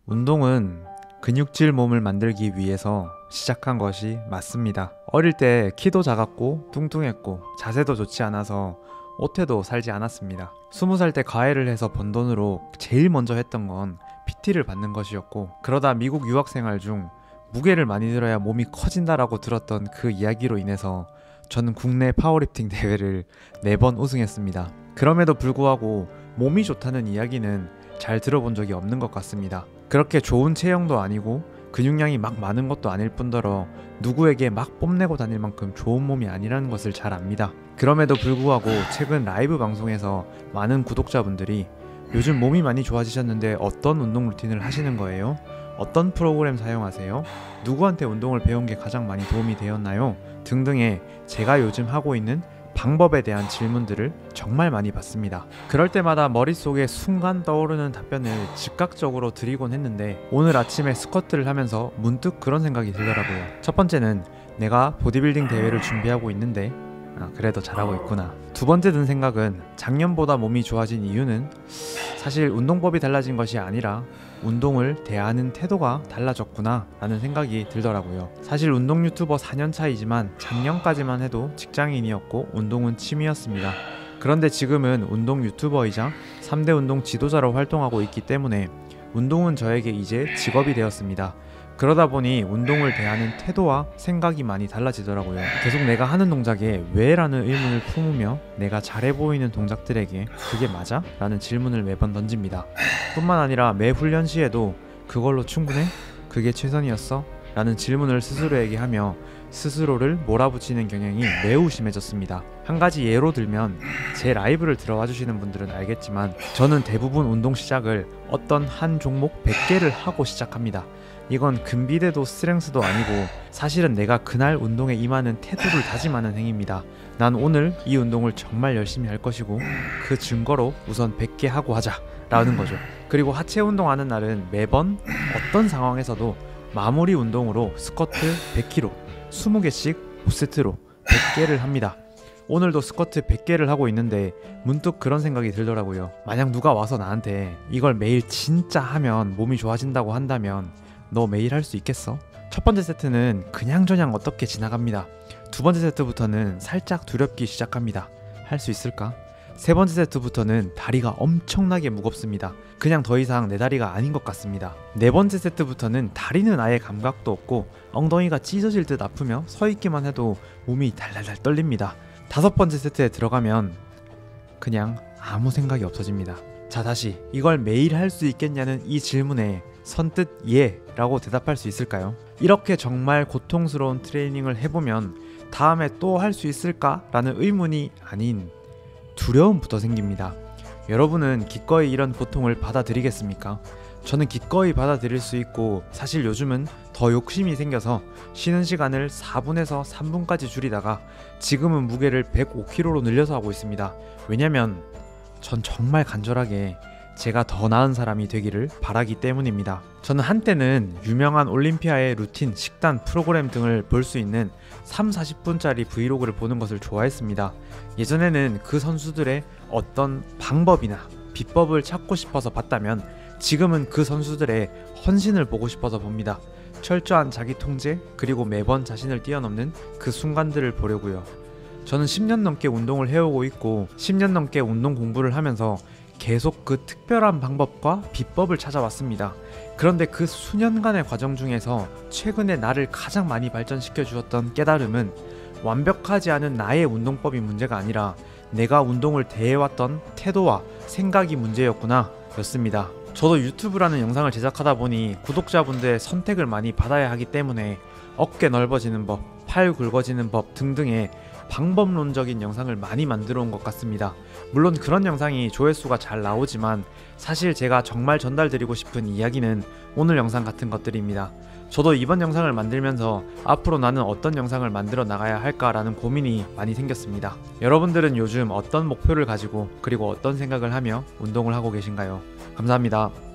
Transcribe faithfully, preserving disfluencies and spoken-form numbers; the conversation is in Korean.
운동은 근육질 몸을 만들기 위해서 시작한 것이 맞습니다. 어릴 때 키도 작았고 뚱뚱했고 자세도 좋지 않아서 옷태도 살지 않았습니다. 스무 살 때 과외를 해서 번 돈으로 제일 먼저 했던 건 피티를 받는 것이었고, 그러다 미국 유학생활 중 무게를 많이 들어야 몸이 커진다라고 들었던 그 이야기로 인해서 저는 국내 파워리프팅 대회를 네 번 우승했습니다. 그럼에도 불구하고 몸이 좋다는 이야기는 잘 들어본 적이 없는 것 같습니다. 그렇게 좋은 체형도 아니고 근육량이 막 많은 것도 아닐 뿐더러 누구에게 막 뽐내고 다닐 만큼 좋은 몸이 아니라는 것을 잘 압니다. 그럼에도 불구하고 최근 라이브 방송에서 많은 구독자분들이 요즘 몸이 많이 좋아지셨는데 어떤 운동 루틴을 하시는 거예요? 어떤 프로그램 사용하세요? 누구한테 운동을 배운 게 가장 많이 도움이 되었나요? 등등의 제가 요즘 하고 있는 방법에 대한 질문들을 정말 많이 받습니다. 그럴 때마다 머릿속에 순간 떠오르는 답변을 즉각적으로 드리곤 했는데, 오늘 아침에 스쿼트를 하면서 문득 그런 생각이 들더라고요. 첫 번째는 내가 보디빌딩 대회를 준비하고 있는데 아, 그래도 잘하고 있구나. 두 번째 든 생각은 작년보다 몸이 좋아진 이유는 사실 운동법이 달라진 것이 아니라 운동을 대하는 태도가 달라졌구나 라는 생각이 들더라고요. 사실 운동 유튜버 사 년 차이지만 작년까지만 해도 직장인이었고 운동은 취미였습니다. 그런데 지금은 운동 유튜버이자 삼 대 운동 지도자로 활동하고 있기 때문에 운동은 저에게 이제 직업이 되었습니다. 그러다 보니 운동을 대하는 태도와 생각이 많이 달라지더라고요. 계속 내가 하는 동작에 왜? 라는 의문을 품으며 내가 잘해 보이는 동작들에게 그게 맞아? 라는 질문을 매번 던집니다. 뿐만 아니라 매 훈련 시에도 그걸로 충분해? 그게 최선이었어? 라는 질문을 스스로에게 하며 스스로를 몰아붙이는 경향이 매우 심해졌습니다. 한 가지 예로 들면, 제 라이브를 들어와 주시는 분들은 알겠지만 저는 대부분 운동 시작을 어떤 한 종목 백 개를 하고 시작합니다. 이건 근비대도 스트렝스도 아니고 사실은 내가 그날 운동에 임하는 태도를 다짐하는 행위입니다. 난 오늘 이 운동을 정말 열심히 할 것이고 그 증거로 우선 백 개 하고 하자 라는 거죠. 그리고 하체 운동하는 날은 매번 어떤 상황에서도 마무리 운동으로 스쿼트 백 킬로그램 이십 개씩 오 세트로 백 개를 합니다. 오늘도 스쿼트 백 개를 하고 있는데 문득 그런 생각이 들더라고요. 만약 누가 와서 나한테 이걸 매일 진짜 하면 몸이 좋아진다고 한다면 너 매일 할 수 있겠어? 첫 번째 세트는 그냥저냥 어떻게 지나갑니다. 두 번째 세트부터는 살짝 두렵기 시작합니다. 할 수 있을까? 세 번째 세트부터는 다리가 엄청나게 무겁습니다. 그냥 더 이상 내 다리가 아닌 것 같습니다. 네 번째 세트부터는 다리는 아예 감각도 없고 엉덩이가 찢어질 듯 아프며 서 있기만 해도 몸이 달달달 떨립니다. 다섯 번째 세트에 들어가면 그냥 아무 생각이 없어집니다. 자, 다시 이걸 매일 할 수 있겠냐는 이 질문에 선뜻 예 라고 대답할 수 있을까요? 이렇게 정말 고통스러운 트레이닝을 해보면 다음에 또 할 수 있을까? 라는 의문이 아닌 두려움부터 생깁니다. 여러분은 기꺼이 이런 고통을 받아들이겠습니까? 저는 기꺼이 받아들일 수 있고, 사실 요즘은 더 욕심이 생겨서 쉬는 시간을 사 분에서 삼 분까지 줄이다가 지금은 무게를 백오 킬로그램로 늘려서 하고 있습니다. 왜냐면 전 정말 간절하게 제가 더 나은 사람이 되기를 바라기 때문입니다. 저는 한때는 유명한 올림피아의 루틴, 식단, 프로그램 등을 볼 수 있는 삼, 사십 분짜리 브이로그를 보는 것을 좋아했습니다. 예전에는 그 선수들의 어떤 방법이나 비법을 찾고 싶어서 봤다면 지금은 그 선수들의 헌신을 보고 싶어서 봅니다. 철저한 자기 통제, 그리고 매번 자신을 뛰어넘는 그 순간들을 보려고요. 저는 십 년 넘게 운동을 해오고 있고 십 년 넘게 운동 공부를 하면서 계속 그 특별한 방법과 비법을 찾아왔습니다. 그런데 그 수년간의 과정 중에서 최근에 나를 가장 많이 발전시켜 주었던 깨달음은 완벽하지 않은 나의 운동법이 문제가 아니라 내가 운동을 대해왔던 태도와 생각이 문제였구나 였습니다. 저도 유튜브라는 영상을 제작하다 보니 구독자분들의 선택을 많이 받아야 하기 때문에 어깨 넓어지는 법, 팔 굵어지는 법 등등의 방법론적인 영상을 많이 만들어 온 것 같습니다. 물론 그런 영상이 조회수가 잘 나오지만 사실 제가 정말 전달드리고 싶은 이야기는 오늘 영상 같은 것들입니다. 저도 이번 영상을 만들면서 앞으로 나는 어떤 영상을 만들어 나가야 할까라는 고민이 많이 생겼습니다. 여러분들은 요즘 어떤 목표를 가지고 그리고 어떤 생각을 하며 운동을 하고 계신가요? 감사합니다.